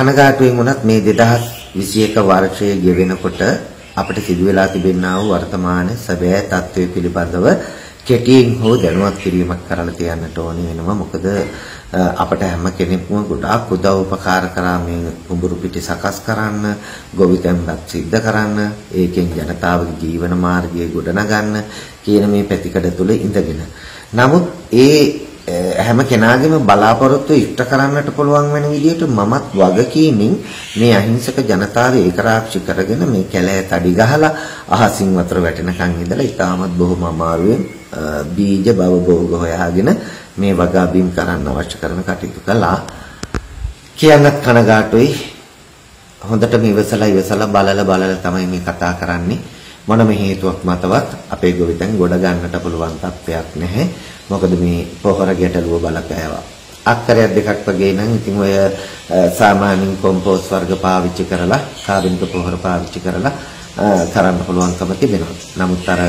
කනගාටුවෙන් වුණත් මේ 2021 වර්ෂයේ ගෙවෙනකොට අපිට සිදු වෙලා තිබෙනා වූ වර්තමාන සැබෑ තත්ත්වය පිළිබඳව කෙටියෙන් හෝ දැනුවත් කිරීමක් කරලා තියන්නට ඕනේ වෙනවා. මොකද අපට හැම කෙනෙක්ම ගොඩාක් උදව් උපකාර කරා මේ කුඹුරු පිටි සකස් කරන්න, ගොවිතැන්පත් සිද්ධ කරන්න, ඒකෙන් ජනතාවගේ ජීවන මාර්ගය ගොඩනගන්න කියන මේ පැතිකඩ තුල ඉඳගෙන. නමුත් ඒ හැම කෙනාගේම බලාපොරොත්තු ඉෂ්ට කරන්නට පුළුවන් වෙන විදිහට මමත් වගකීමෙන් මේ අහිංසක ජනතාව ඒකරාශි කරගෙන මේ කැලෑ තඩි ගහලා අහසින් වතුර වැටෙනකන් ඉඳලා ඉතාමත් බොහොම අමාරුවෙන් බීජ බවභෝග හොයාගෙන මේ වගා බිම් කරන්න අවශ්‍ය කරන කටයුතු කළා. කියන්නත් කනගාටුයි. හොඳටම ඉවසලා බලලා තමයි මේ කතා කරන්නේ. මොනම හේතුවක් මතවත් අපේ ගොවිතැන් ගොඩ ගන්නට පුළුවන් තත්ත්වයක් නැහැ. මොකද මේ පොහොර ගැටලුව බලපෑවා. අක්කරයක් දෙකක් වගේ නම් ඉතින් ඔය සාමාන්‍යයෙන් කොම්පෝස්ට් වර්ග පාවිච්චි කරලා කාබනික පොහොර පාවිච්චි කරලා කරන්න පුළුවන්කම තිබෙනවා. නමුත් අර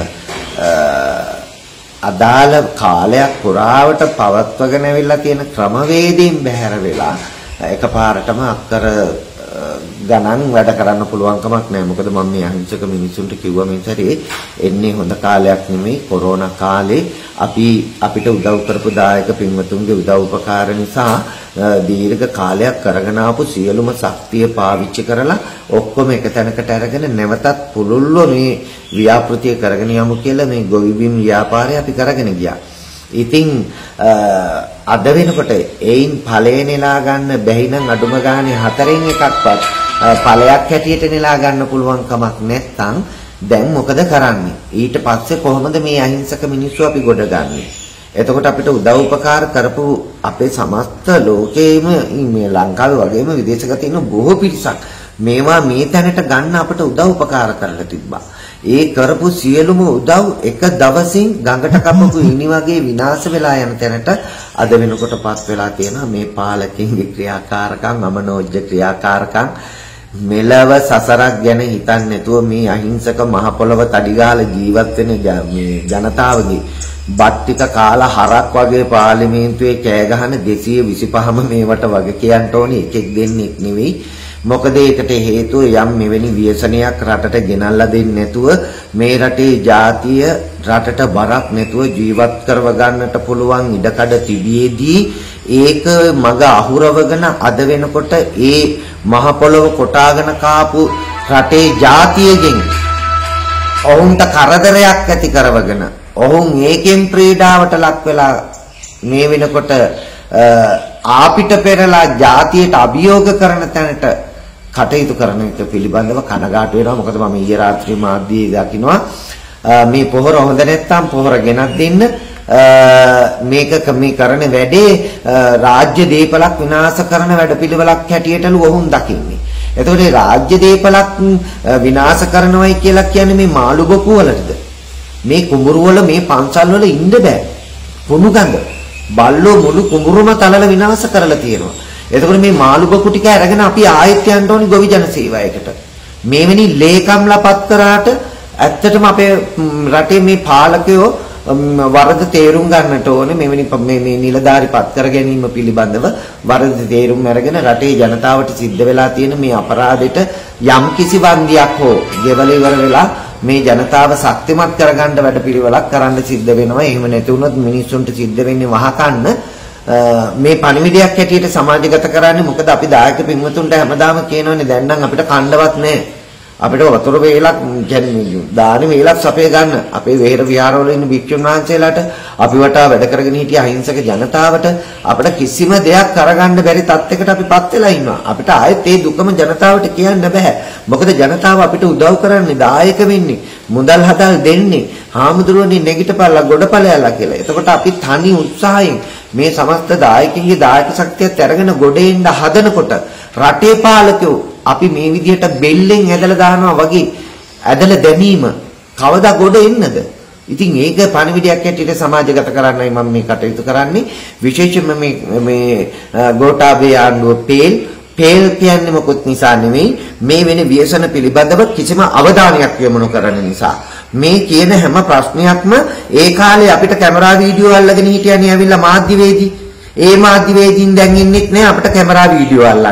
අදාළ කාලයක් පුරාවට පවත්වගෙන ඇවිල්ලා තියෙන ක්‍රමවේදයෙන් බැහැර වෙලා එකපාරටම අක්කර ගණන් වැඩ කරන්න පුළුවන් කමක් නැහැ. මොකද මම මේ අහිංසක මිනිසුන්ට කිව්වා මේ සැරේ එන්නේ හොඳ කාලයක් නෙමෙයි කොරෝනා කාලේ අපිට උදව් කරපු දායක පින්වතුන්ගේ උදව් උපකාර නිසා දීර්ඝ කාලයක් කරගෙන ආපු සියලුම ශක්තිය පාවිච්චි කරලා ඔක්කොම එක තැනකට අරගෙන නැවතත් පුළුල්ව මේ ව්‍යාපෘතිය කරගෙන යමු කියලා මේ ගොවිබිම් ව්‍යාපාරය අපි කරගෙන ගියා. ඉතින් අද වෙනකොට ඒයින් ඵලය නෙලා ගන්න බැහි නම් අඩුම ගානේ 4න් එකක්වත් ඵලයක් හැටියට නෙලා ගන්න පුළුවන් කමක් නැත්නම් දැන් මොකද කරන්නේ? ඊට පස්සේ කොහොමද මේ අහිංසක මිනිස්සු අපි ගොඩ ගන්නේ? එතකොට අපිට උදව් උපකාර කරපු අපේ සමස්ත ලෝකයේම මේ ලංකාවේ වගේම විදේශගත තියෙන බොහෝ පිරිසක් මේවා මේ තැනට ගන්න අපිට උදව් උපකාර කරලා තිබ්බා. ඒ කරපු සියලුම උදව් එක දවසින් ගඟට කපපු ඉනි වගේ විනාශ වෙලා යන තැනට අද වෙනකොටපත් වෙලා තියෙනවා මේ පාලකින්ගේ ක්‍රියාකාරකම් අමනෝජ්‍ය ක්‍රියාකාරකම් මෙලව සසරක් ගැන හිතන්නේ නැතුව මේ අහිංසක මහ පොළව තඩිගාලා ජීවත් වෙන මේ ජනතාවගේ බත් ටික කාලා හරක් වගේ පාර්ලිමේන්තුවේ කෑ ගහන 225ම මේවට වගේ කියන්න ඕනේ එකෙක් දෙන්නෙක් නෙවෙයි. මොකද ඒකට හේතුව යම් මෙවැනි ව්‍යසනයක් රටට ගෙනල්ලා දෙන්නේ නැතුව මේ රටේ ජාතිය රටට බරක් නැතුව ජීවත් කරව ගන්නට පුළුවන් ඉඩකඩ තිබියේදී ඒක මග අහුරවගෙන අද වෙනකොට ඒ මහ පොළොව කොටාගෙන කාපු රටේ ජාතියගෙන් ඔවුන්ට කරදරයක් ඇති කරවගෙන ඔවුන් ඒකෙන් ප්‍රීඩාවට ලක් වෙලා මේ වෙනකොට ආපිට පෙරලා ජාතියට අභියෝග කරන තැනට කටයුතු කරන එක පිළිබඳව කනගාටු වෙනවා. මොකද මම ඊයේ රාත්‍රී මාධ්‍යයේ දකින්නවා මේ පොහොර හොඳ නැත්තම් පොහොර ගෙනත් දෙන්න මේක මේ කරන වැඩේ රාජ්‍ය දීපලක් විනාශ කරන වැඩපිළිවෙලක් හැටියටලු ඔවුන් දකින්නේ. එතකොට මේ රාජ්‍ය දීපලක් විනාශ කරනවයි කියලා කියන්නේ මේ මාළු බොකු වලටද? මේ කුඹුරු වල මේ පන්සල් වල ඉන්න බෑ. කුණු ගඳ බල්ලෝ මුළු කුඹුරම තලලා විනාශ කරලා තියෙනවා. එතකොට මේ මාළු බොකු ටික අරගෙන අපි ආයෙත් යන්න ඕනි ගොවි ජන සේවයකට. මේවෙනි ලේකම්ලා පත් කරාට ඇත්තටම අපේ රටේ මේ පාලකයෝ වරද තේරුම් ගන්නට ඕනේ. මෙවැනි මේ නිලධාරි පත් කර ගැනීම පිළිබඳව වරද තේරුම් අරගෙන රටේ ජනතාවට සිද්ධ වෙලා තියෙන මේ අපරාධෙට යම් කිසි වන්දියක් හෝ ගෙවල ඉවර වෙලා මේ ජනතාව ශක්තිමත් කරගන්න වැඩපිළිවෙලක් කරන්න සිද්ධ වෙනවා. එහෙම නැති වුණොත් මිනිස්සුන්ට සිද්ධ වෙන්නේ වහකන්න මේ පණිවිඩයක් හැටියට සමාජගත කරන්නේ. මොකද අපි දායක පින්වතුන්ට හැමදාම කියනවනේ දැන් නම් අපිට කණ්ඩවත් නැහැ. අපිට වතුර වේලක් කියන්නේ දාන වේලක් සපේ ගන්න අපේ වෙහෙර විහාරවල ඉන්න භික්ෂුන් වහන්සේලාට අපි වටා වැඩ කරගෙන හිටිය අහිංසක ජනතාවට අපිට කිසිම දෙයක් කරගන්න බැරි තත්යකට අපිපත් වෙලා ඉන්නවා. අපිට ආයෙත් ඒ දුකම ජනතාවට කියන්න බෑ. මොකද ජනතාව අපිට උදව් කරන්නේ දායක වෙන්නේ මුදල් හදල් දෙන්නේ හාමුදුරුවනේ නැගිටපල්ලා ගොඩපළයලා කියලා. එතකොට අපි තනි උත්සාහයෙන් මේ සමස්ත දායකයන්ගේ දායක ශක්තියත් අරගෙන ගොඩ එන්න හදනකොට රටේ පාලකයෝ අපි මේ විදිහට බෙල්ලෙන් ඇදලා දානවා වගේ ඇදලා දැමීම කවදා ගොඩ එන්නද? ඉතින් ඒක පණිවිඩයක් හැටියට සමාජගත කරන්නයි මම මේ කටයුතු කරන්නේ. විශේෂයෙන්ම මේ ගෝඨාභය ආණ්ඩුව පේල් කියන්නේ මොකොත් නිසා නෙමෙයි මේ වෙන ව්‍යසන පිළිබඳව කිසිම අවධානයක් යොමු කරන නිසා. මේ කියන හැම ප්‍රශ්නයක්ම ඒ කාලේ අපිට කැමරා වීඩියෝ අල්ලගෙන හිටියනේ ඇවිල්ලා මාධ්‍යවේදී. ඒ මාධ්‍යවේදීන් දැන් ඉන්නෙත් නෑ අපිට කැමරා වීඩියෝ අල්ලන්න.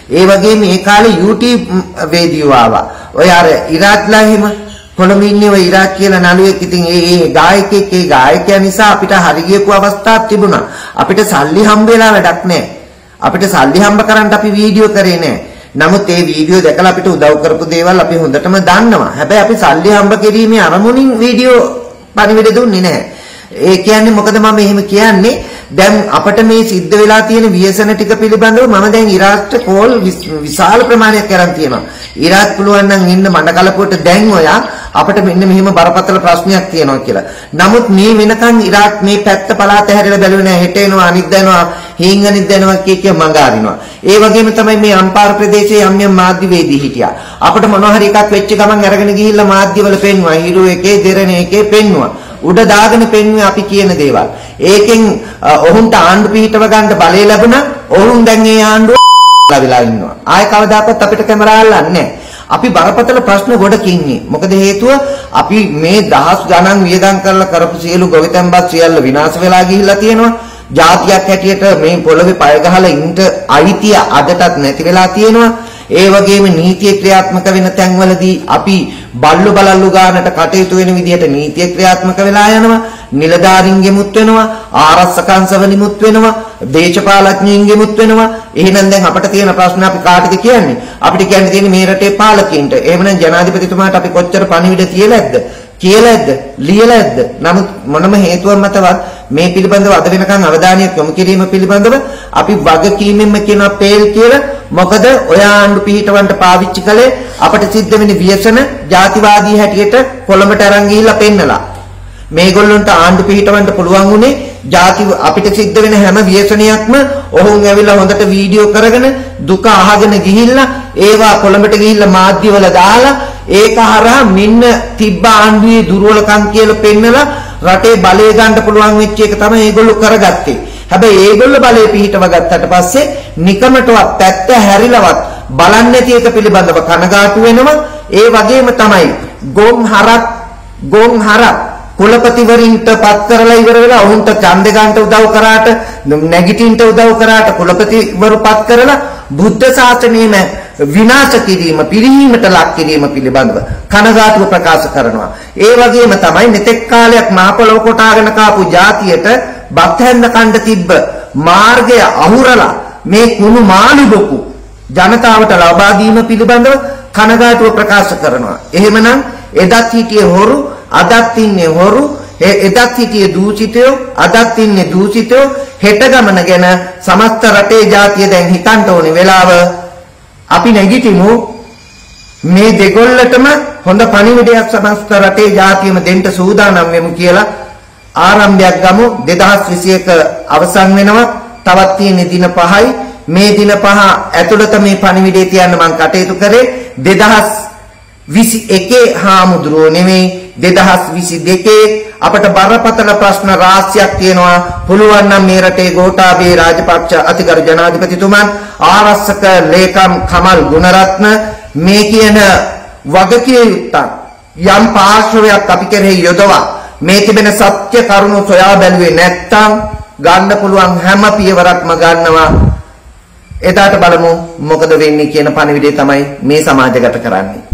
ඒ වගේම මේ කාලේ YouTube වේදිකෝ ආවා. ඔය අර ඉරාක්ලා එහෙම කොළඹ ඉන්නේ ඔය ඉරාක් කියලා නළුවෙක්. ඉතින් ඒ ගායකයෙක් ඒ ගායකයා නිසා අපිට හරි ගියපු අවස්ථාවක් තිබුණා. අපිට සල්ලි හම්බ වෙලා වැඩක් නැහැ. අපිට සල්ලි හම්බ කරන්න අපි වීඩියෝ කරේ නැහැ. නමුත් ඒ වීඩියෝ දැකලා අපිට උදව් කරපු දේවල් අපි හොඳටම දන්නවා. හැබැයි අපි සල්ලි හම්බ කිරීමේ අරමුණින් වීඩියෝ පණිවිඩ දුන්නේ නැහැ. ඒ කියන්නේ මොකද මම එහෙම කියන්නේ දැන් අපිට මේ සිද්ධ වෙලා තියෙන ව්‍යසන ටික පිළිබඳව මම දැන් ඉරාක්ට කෝල් විශාල ප්‍රමාණයක් කරන් තියෙනවා. ඉරාක් පුළුවන් නම් ඉන්න මඩ කලපුවට දැන් ඔයා අපිට මෙන්න මෙහෙම බරපතල ප්‍රශ්නයක් තියෙනවා කියලා. නමුත් මේ වෙනකන් ඉරාක් මේ පැත්ත පළාත හැරිලා බැලුවේ නැහැ. හෙට එනවා අනිත් දනවා හීන් අනිත් දනවා කිය මඟ අරිනවා. ඒ වගේම තමයි මේ අම්පාර ප්‍රදේශයේ යම් යම් මාධ්‍යවේදී හිටියා. අපිට මොනවා හරි එකක් වෙච්ච ගමන් අරගෙන ගිහිල්ලා මාධ්‍යවල පෙන්නුවා. හිරු එකේ දෙරණ එකේ පෙන්නුවා. උඩ දාගෙන පෙන්වුවේ අපි කියන දේවල්. ඒකෙන් ඔවුන්ට ආණ්ඩු පිහිටව ගන්න බලය ලැබුණා. ඔවුන් දැන් ඒ ආණ්ඩුව වෙලා ඉන්නවා. ආයෙ කවදාකවත් අපිට කැමරා අල්ලන්නේ නැහැ. අපි බරපතල ප්‍රශ්න ගොඩක ඉන්නේ. මොකද හේතුව අපි මේ දහස් ගණන් වියදම් කරලා කරපු සියලු ගොවිතැන්පත් සියල්ල විනාශ වෙලා ගිහිල්ලා තියෙනවා. ජාතියක් හැටියට මේ පොළවේ පය ගහලා ඉන්න අයිතිය අදටත් නැති වෙලා තියෙනවා. ඒ වගේම නීතිය ක්‍රියාත්මක වෙන තැන්වලදී අපි බල්ලු බලල්ලු ගන්නට කටයුතු වෙන විදිහට නීතිය ක්‍රියාත්මක වෙලා යනවා. නිලධාරීන්ගෙමුත් වෙනවා, ආරක්ෂකංශවලිමුත් වෙනවා, දේශපාලඥයින්ගෙමුත් වෙනවා. එහෙනම් දැන් අපිට තියෙන ප්‍රශ්න අපි කාටද කියන්නේ? අපිට කියන්න තියෙන්නේ මේ රටේ පාලකයින්ට. එහෙමනම් ජනාධිපතිතුමාට අපි කොච්චර පණිවිඩ තියලාද? කියලාද? ලියලාද? නමුත් මොනම හේතුවක් මතවත් මේ පිළිබඳව අද වෙනකන් අවධානයක් යොමු කිරීම පිළිබඳව අපි වගකීමෙන්ම කියන පේල් කියලා. මොකද ඔය ආණ්ඩු පිහිටවන්න පාවිච්චි කළේ අපිට සිද්ධ වෙන ව්‍යසන ජාතිවාදී හැටියට කොළඹට අරන් ගිහිල්ලා පෙන්නලා. මේගොල්ලන්ට ආණ්ඩු පිහිටවන්න පුළුවන් උනේ ජාති අපිට සිද්ධ වෙන හැම ව්‍යසනයක්ම ඔවුන් ඇවිල්ලා හොඳට වීඩියෝ කරගෙන දුක අහගෙන ගිහිල්ලා ඒවා කොළඹට ගිහිල්ලා මාධ්‍යවල දාලා ඒක හරහා මෙන්න තිබ්බ ආණ්ඩුවේ දුර්වලකම් කියලා පෙන්නලා රටේ බලය ගන්න පුළුවන් වෙච්ච එක තමයි ඒගොල්ලෝ කරගත්තේ. හැබැයි ඒගොල්ලෝ බලය පිහිටව ගත්තට පස්සේ නිකමටවත් පැත්ත හැරිලවත් බලන්නේ නැති එක පිළිබඳව කනගාටු වෙනවා. ඒ වගේම තමයි ගොන් හරක් කුලපතිවරින්ට පත් කරලා ඉවර වෙලා ඔවුන්ට ඡන්දේ ගන්නට උදව් කරාට නැගිටින්න උදව් කරාට කුලපතිවරු පත් කරලා බුද්ධ ශාසනයම විනාශ කිරීම පිරිහීමට ලක් කිරීම පිළිබඳව කනගාටුව ප්‍රකාශ කරනවා. ඒ වගේම තමයි මෙතෙක් කාලයක් මාපොළව කොටාගෙන කාපු ජාතියට බත් හැන්ද කණ්ඩ තිබ්බ මාර්ගය අහුරලා මේ කුණු මාළු බොකු ජනතාවට ලබා දීම පිළිබඳව කනගාටුව ප්‍රකාශ කරනවා. එහෙමනම් එදත් හිටියේ හොරු අදත් ඉන්නේ හොරු, එදත් හිටියේ දූෂිතයෝ අදත් ඉන්නේ දූෂිතයෝ. හෙට ගමන ගැන සමස්ත රටේ ජාතිය දැන් හිතන්න ඕනේ වෙලාව අපි නැගිටිමු මේ දෙගොල්ලටම හොඳ පණිවිඩයක් සමස්ත රටේ ජාතියම දෙන්න සූදානම් වෙමු කියලා ආරම්භයක් ගමු. 2021 අවසන් වෙනවා. තවත් තියෙන දින 5යි. මේ දින 5 ඇතුළත මේ පණිවිඩය තියන්න මම කටයුතු කරේ. 2021 හාමුදුරුවෝ නෙමෙයි 2022 අපට බරපතල ප්‍රශ්න රාශියක් තියෙනවා. පුළුවන් නම් මේ රටේ ගෝඨාභය රාජපක්ෂ අතිගරු ජනාධිපතිතුමන් ආරක්ෂක ලේකම් කමල් ගුණරත්න මේ කියන වගකීම් යම් පාර්ශවයක් අපි කෙරෙහි යොදවා මේ තිබෙන සත්‍ය කරුණු සොයා බැලුවේ නැත්නම් ගන්න පුළුවන් හැම පියවරක්ම ගන්නවා. එදාට බලමු මොකද වෙන්නේ කියන පණිවිඩය තමයි මේ සමාජගත කරන්නේ.